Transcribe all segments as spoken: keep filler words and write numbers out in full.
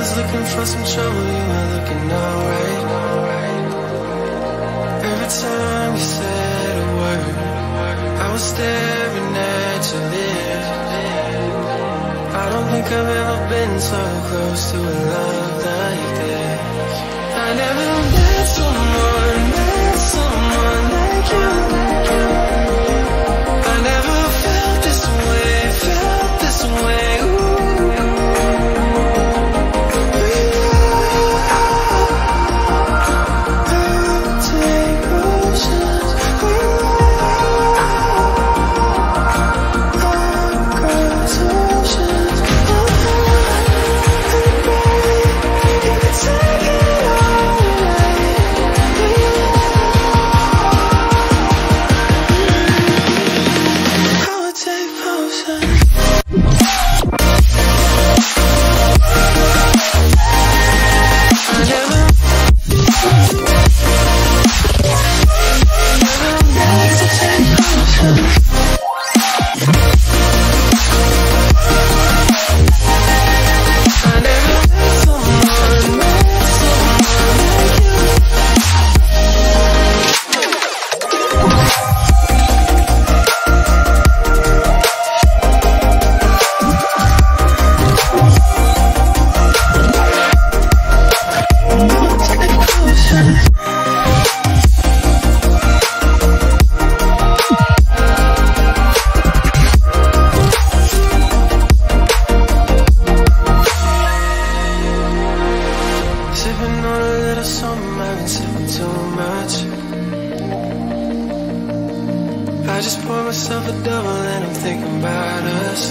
was looking for some trouble, you were looking alright. Every time you said a word, I was staring at your lips. I don't think I've ever been so close to a love like this. I never met someone, met someone like you. I never felt this way, felt this way.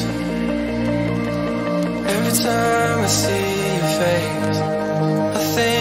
Every time I see your face, I think